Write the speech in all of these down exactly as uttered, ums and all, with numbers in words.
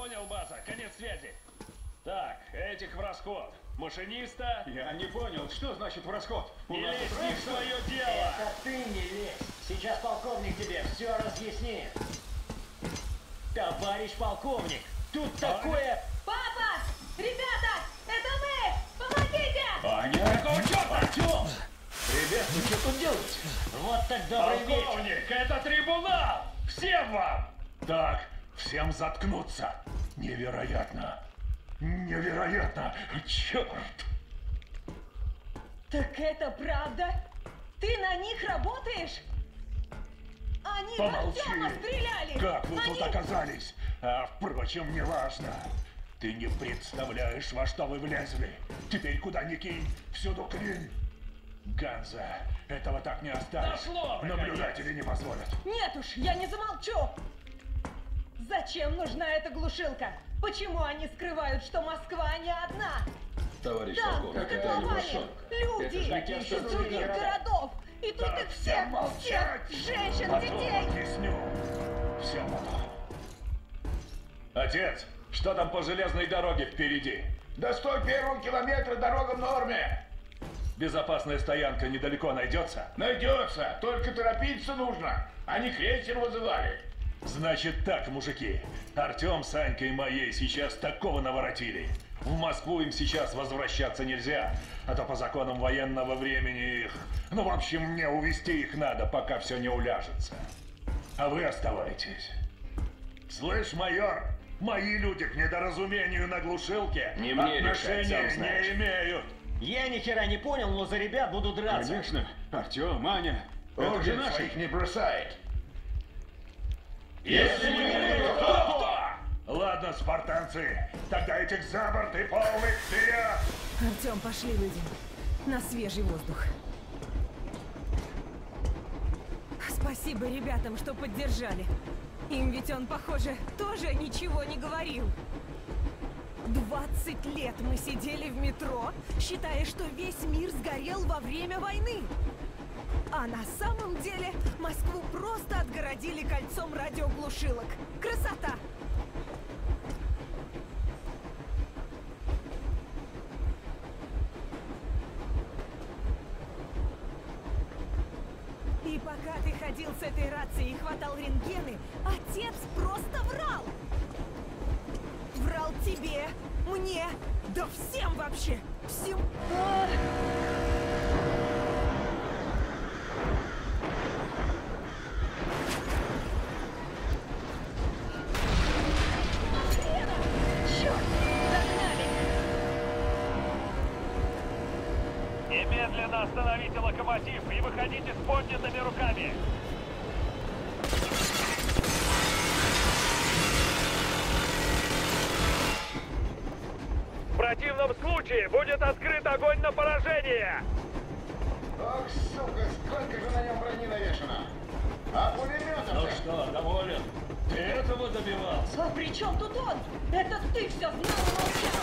Понял, база, конец связи. Так, этих в расход. Машиниста... Я не понял, что значит в расход? Не лезь не в свое дело! Это ты не лезь. Сейчас полковник тебе все разъяснит. Товарищ полковник, тут а? такое... Папа! Ребята! Это мы! Помогите! Аня! Какого черта? Артем! Ребят, вы что тут делаете? Вот так добрый вечер. Полковник, это трибунал! Всем вам! Так, всем заткнуться. Невероятно. Невероятно! Черт! Так это правда? Ты на них работаешь? Они Помолчи! в Артема стреляли! Как вы Они... тут оказались? А, впрочем, не важно. Ты не представляешь, во что вы влезли. Теперь куда ни кинь, всюду клин. Ганза, этого так не оставишь. Дошло, наблюдатели не позволят. Нет уж, я не замолчу! Зачем нужна эта глушилка? Почему они скрывают, что Москва не одна? Товарищ Там полковник, котловане, люди из других городов. И тут Так, их всех, молчать! всех, женщин, Потом детей. объясню. Всем потом. Отец, что там по железной дороге впереди? До сто первого километра дорога в норме. Безопасная стоянка недалеко найдется? Найдется, только торопиться нужно. Они крейсер вызывали. Значит так, мужики. Артем с Анькой моей сейчас такого наворотили. В Москву им сейчас возвращаться нельзя, а то по законам военного времени их... Ну, в общем, мне увезти их надо, пока все не уляжется. А вы оставайтесь. Слышь, майор, мои люди к недоразумению на глушилке Не мне отношения решать, сам знаешь. не имеют. Я ни хера не понял, но за ребят буду драться. Конечно, Артем, Аня, это же наши. их не бросает. Если не кто, кто? Ладно, спартанцы, тогда этих за борт и полных вперед! Артем, пошли выйдем. На свежий воздух. Спасибо ребятам, что поддержали. Им ведь он, похоже, тоже ничего не говорил. двадцать лет мы сидели в метро, считая, что весь мир сгорел во время войны. А на самом деле Москву просто отгородили кольцом радиоглушилок. Красота! И пока ты ходил с этой рацией и хватал рентгены, отец просто врал! Врал тебе, мне, да всем вообще! Всем... А... Немедленно остановите локомотив и выходите с поднятыми руками! В противном случае будет открыт огонь на поражение! Ох, сука, сколько же на нем брони навешано! А пулеметов-то? Ну что, доволен? Ты этого добивался? А при чем тут он? Это ты все знал и молчал!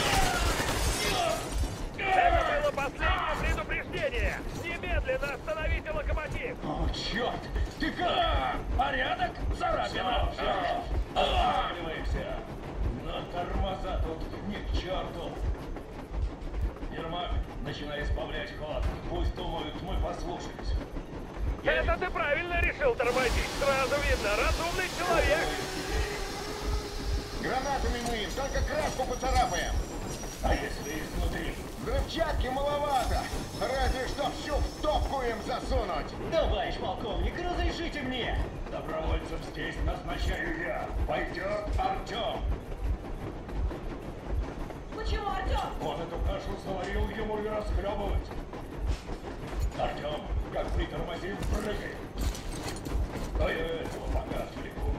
Это было последнее предупреждение! Немедленно остановите локомотив! О, черт! Ты как? А, порядок, царапина! Останавливаемся! Но тормоза тут ни к черту! Ермак, начинай избавлять ход. Пусть думают, мы послушались. Это ты правильно решил тормозить. Сразу видно, разумный человек. Гранатами мы им только краску поцарапаем. А если изнутри? Взрывчатки маловато. Разве что всю в топку им засунуть. Товарищ полковник, разрешите мне. Добровольцем здесь назначаю я. Пойдет Артем. Почему Артем? Он эту кашу сварил ему и расхлебывать. Артем, как притормозим, прыгай. А я этого пока отвлеку.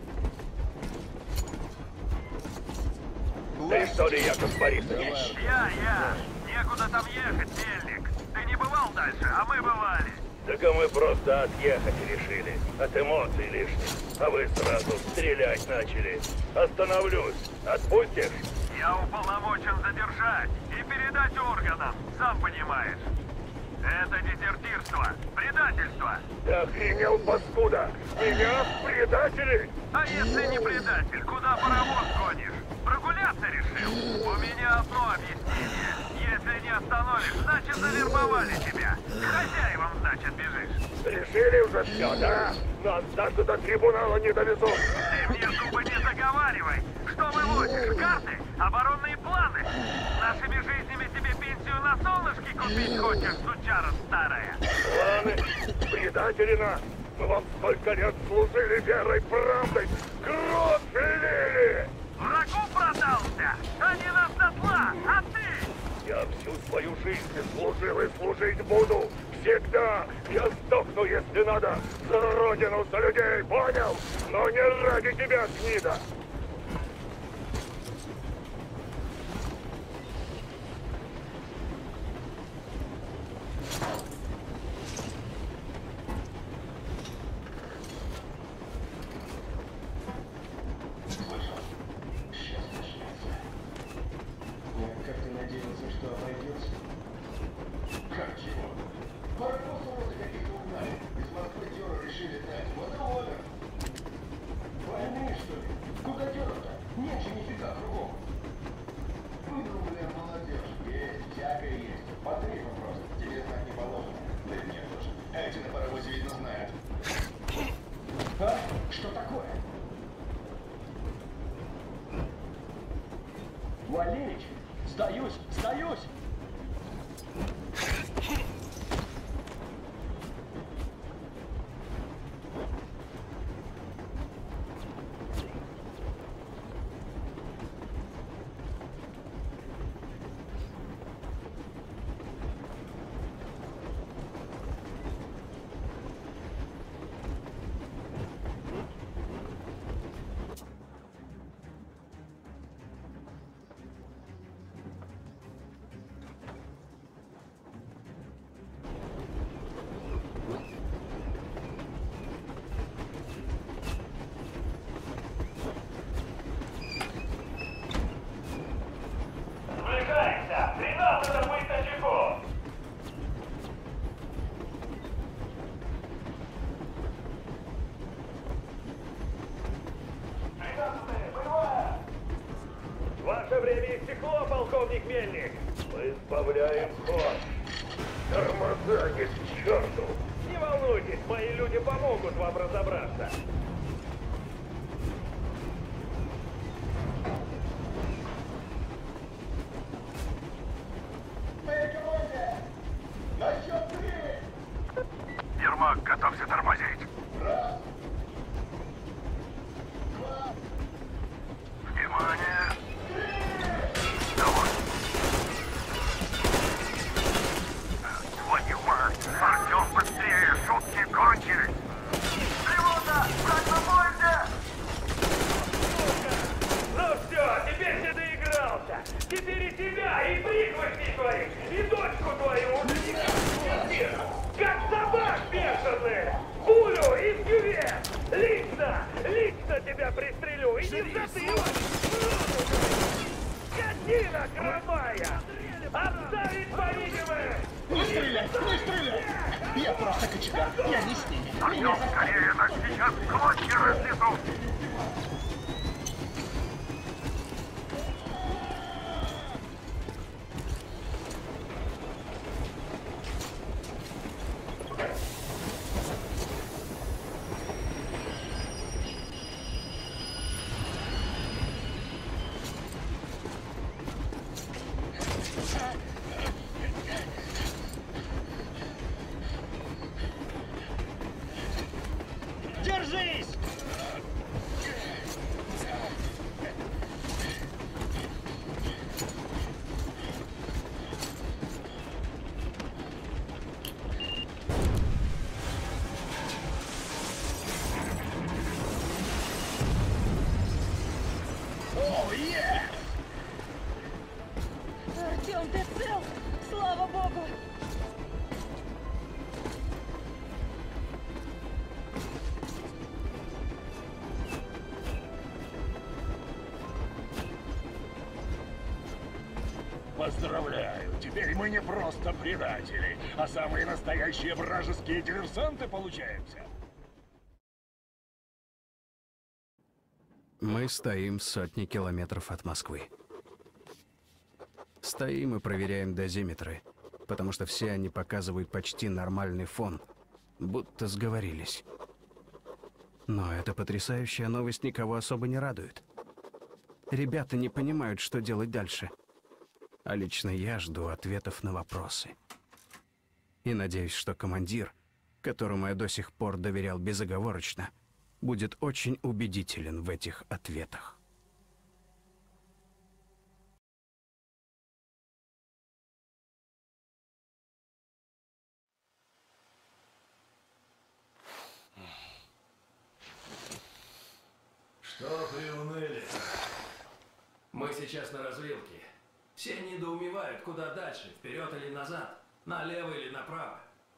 Ты что ли, Яков Борисович? Я, я. Некуда там ехать, Мельник. Ты не бывал дальше, а мы бывали. Так а мы просто отъехать решили. От эмоций лишних. А вы сразу стрелять начали. Остановлюсь. Отпустишь? Я уполномочен задержать и передать органам, сам понимаешь. Это дезертирство, предательство. Ты охренел, паскуда! Меня предатели! А если не предатель, куда паровоз гонишь? Прогуляться решил? У меня одно объяснение. Если не остановишь, значит завербовали тебя. К хозяевам, значит, бежишь. Решили уже все, да? Нас даже до трибунала не довезут. Ты мне зубы не заговаривай. Что вывозишь? Карты? Оборонные планы? Нашими жизнями тебе пенсию на солнышке купить хочешь, сучара старая? Планы, предатели нас! Мы вам столько лет служили верой, правдой, кровь лили! Врагу продался, а не на дотла, а ты? Я всю свою жизнь служил и служить буду. Всегда. Я сдохну, если надо. За родину, за людей, понял? Но не ради тебя, гнида. Валерич, сдаюсь, сдаюсь! Сближайся! тринадцать быть начеку! тринадцатый, боевая! Ваше время истекло, полковник Мельник. Мы избавляем ход. Тормоза не к черту. Не волнуйтесь, мои люди помогут вам разобраться. Ермак, готовься тормозить. Внимание! Давай. Твою мать! Артем, быстрее! Шутки кончились! Тревога! Брать на поезде! Ну все, теперь ты доигрался. Теперь и тебя, и прихвостней твоих, и дочку твою уже не как как собак бешеных! Пулю из кювет! Лично, лично тебя пристрелю, и не в затылок! Скотина кровавая! Отставить по-видимому! Не стреляй, не стреляй! Я просто кочегар, я не с ними. Артем, скорее, так сейчас клочья разнесут! Держись! О, е! Артем, ты цел? Слава богу! Поздравляю, теперь мы не просто предатели, а самые настоящие вражеские диверсанты получаемся. Мы стоим в сотни километров от Москвы. Стоим и проверяем дозиметры, потому что все они показывают почти нормальный фон, будто сговорились. Но эта потрясающая новость никого особо не радует. Ребята не понимают, что делать дальше. А лично я жду ответов на вопросы. И надеюсь, что командир, которому я до сих пор доверял безоговорочно, будет очень убедителен в этих ответах. Что приуныли? Мы сейчас на развилке. Все недоумевают, куда дальше, вперед или назад, налево или направо.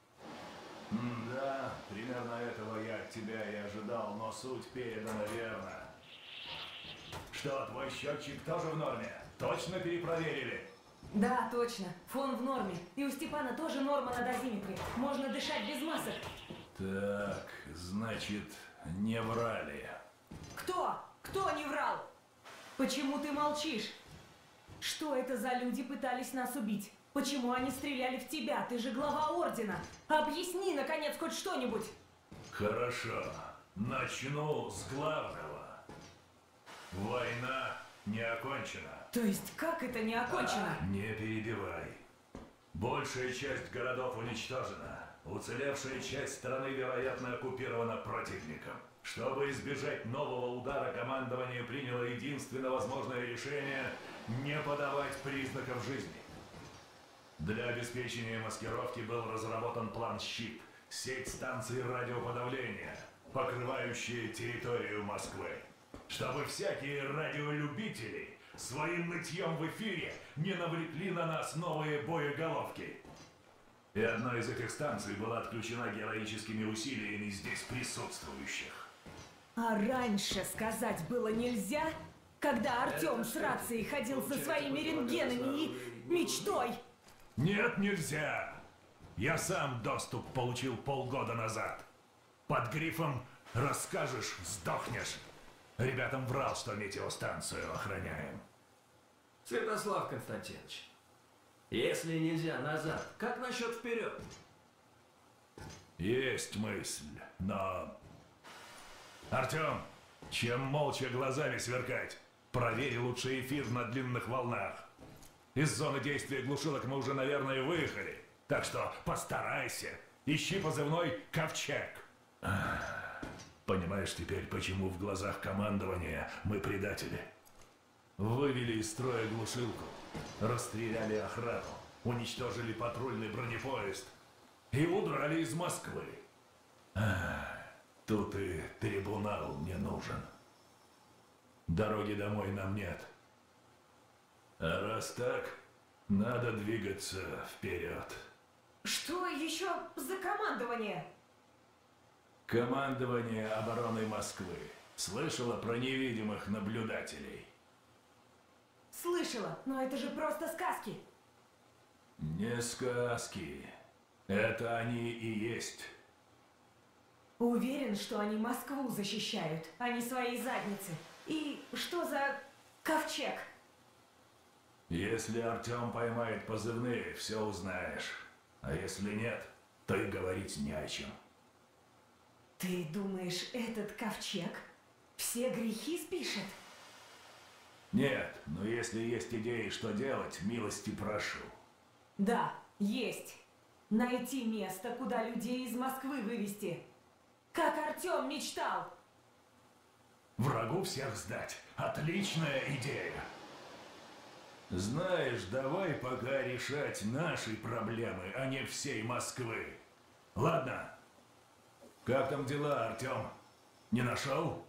Да, примерно этого я от тебя и ожидал, но суть передана верно. Что, твой счетчик тоже в норме? Точно перепроверили? Да, точно. Фон в норме. И у Степана тоже норма на дозиметре. Можно дышать без масок. Так, значит, не врали. Кто? Кто не врал? Почему ты молчишь? Что это за люди пытались нас убить? Почему они стреляли в тебя? Ты же глава Ордена. Объясни, наконец, хоть что-нибудь. Хорошо. Начну с главного. Война не окончена. То есть, как это не окончено? А, не перебивай. Большая часть городов уничтожена. Уцелевшая часть страны, вероятно, оккупирована противником. Чтобы избежать нового удара, командование приняло единственно возможное решение – не подавать признаков жизни. Для обеспечения маскировки был разработан план «Щит» – сеть станций радиоподавления, покрывающая территорию Москвы. Чтобы всякие радиолюбители своим нытьем в эфире не навлекли на нас новые боеголовки. И одна из этих станций была отключена героическими усилиями здесь присутствующих. А раньше сказать было нельзя? Когда Артем с рацией ходил со своими рентгенами и мечтой? Нет, нельзя! Я сам доступ получил полгода назад. Под грифом «Расскажешь, сдохнешь». Ребятам врал, что метеостанцию охраняем. Святослав Константинович, если нельзя назад, как насчет вперед? Есть мысль, но... Артем, чем молча глазами сверкать? Проверь лучше эфир на длинных волнах. Из зоны действия глушилок мы уже, наверное, выехали. Так что постарайся. Ищи позывной «Ковчег». Понимаешь теперь, почему в глазах командования мы предатели? Вывели из строя глушилку, расстреляли охрану, уничтожили патрульный бронепоезд и удрали из Москвы. Тут и трибунал не нужен. Дороги домой нам нет. А раз так, надо двигаться вперед. Что еще за командование? Командование обороны Москвы. Слышала про невидимых наблюдателей? Слышала, но это же просто сказки. Не сказки. Это они и есть. Уверен, что они Москву защищают, а не свои задницы. И что за ковчег? Если Артем поймает позывные, все узнаешь. А если нет, то и говорить не о чем. Ты думаешь, этот ковчег все грехи спишет? Нет, но если есть идеи, что делать, милости прошу. Да, есть. Найти место, куда людей из Москвы вывести. Как Артем мечтал. Врагу всех сдать. Отличная идея. Знаешь, давай пока решать наши проблемы, а не всей Москвы. Ладно. Как там дела, Артем? Не нашел?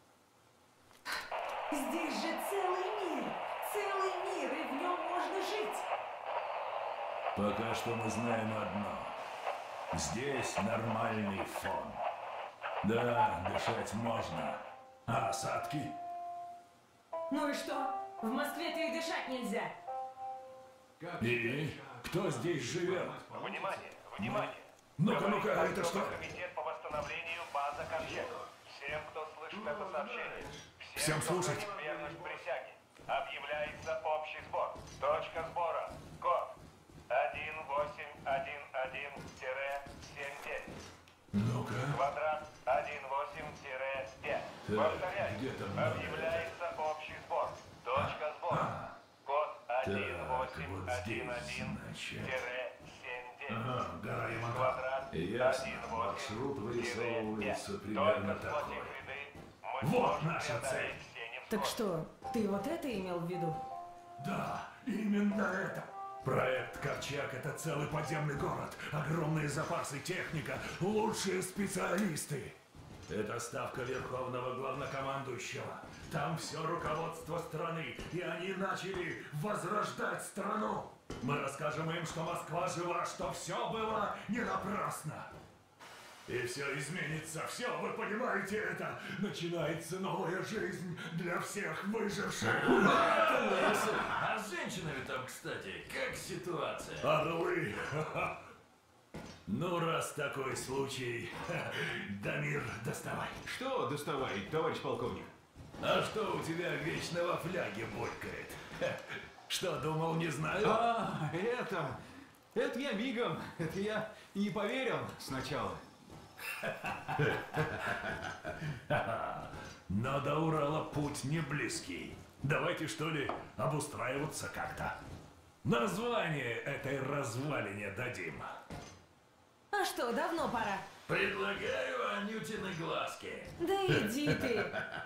Здесь же целый мир. Целый мир, и в нем можно жить. Пока что мы знаем одно. Здесь нормальный фон. Да, дышать можно. А осадки? Ну и что? В Москве-то и дышать нельзя. И кто здесь живет. Внимание, внимание. Ну-ка, ну-ка, это что? Комитет по восстановлению базы Ковчег. Всем, кто слышит это сообщение. Всем кто слушать. хранит верность присяге. Объявляется общий сбор. Точка сбора. Код один восемь один один семь девять. Ну-ка. Квадрат один восемь пять. Повторяю. где там Объявляется общий сбор. Точка сбора. Код один восемь вот один здесь, один значит. семь девять. Ага, гора Ямато. Квадрат Ясно. один Маршрут восемь вырисовывается пять. примерно Только такой. сплотив ряды, мы Вот сможем наша преодолеть цель. все невзгоды. Так что, ты вот это имел в виду? Да, именно это. Проект Ковчег — это целый подземный город, огромные запасы, техника, лучшие специалисты. Это ставка Верховного Главнокомандующего. Там все руководство страны, и они начали возрождать страну. Мы расскажем им, что Москва жива, что все было не напрасно. И все изменится, все, вы понимаете это? Начинается новая жизнь для всех выживших. А с женщинами там, кстати, как ситуация? Орлы! Ха-ха. Ну, раз такой случай, Дамир, доставай. Что доставай, товарищ полковник? А что у тебя вечно во фляге булькает? Ха, Что, думал, не знаю? А, это... Это я мигом. Это я и не поверил сначала. Но до Урала путь не близкий. Давайте, что ли, обустраиваться как-то. Название этой развалине дадим. А что, давно пора? Предлагаю Анютины глазки. Да иди ты.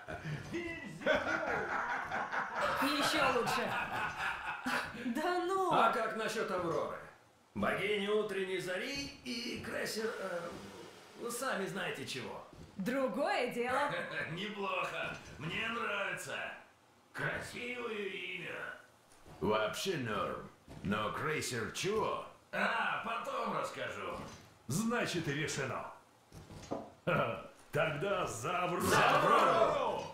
Еще лучше. Да ну! А как насчет Авроры? Богини утренней зари и крейсер... э, вы сами знаете чего. Другое дело. Неплохо. Мне нравится. Красивое имя. Вообще норм. Но крейсер чего? А, потом расскажу. Значит, и решено. Ха, Тогда за Аврору! За Аврору!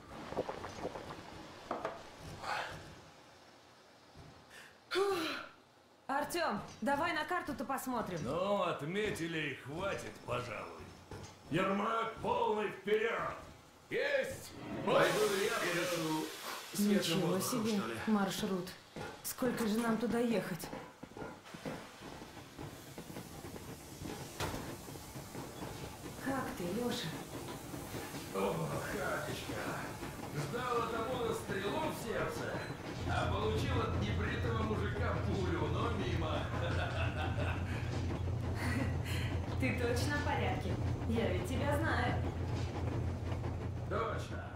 Артем, давай на карту-то посмотрим. Ну, отметили и хватит, пожалуй. Ермак, полный вперед! Есть! Пойду я подышу свежим Ничего воздухом, себе что ли. маршрут. Сколько же нам туда ехать? Как ты, Леша? О, Хатечка, ждал от Амона стрелу в сердце, а получил от небритого мужика пулю, но мимо. Ты точно в порядке? Я ведь тебя знаю. Точно.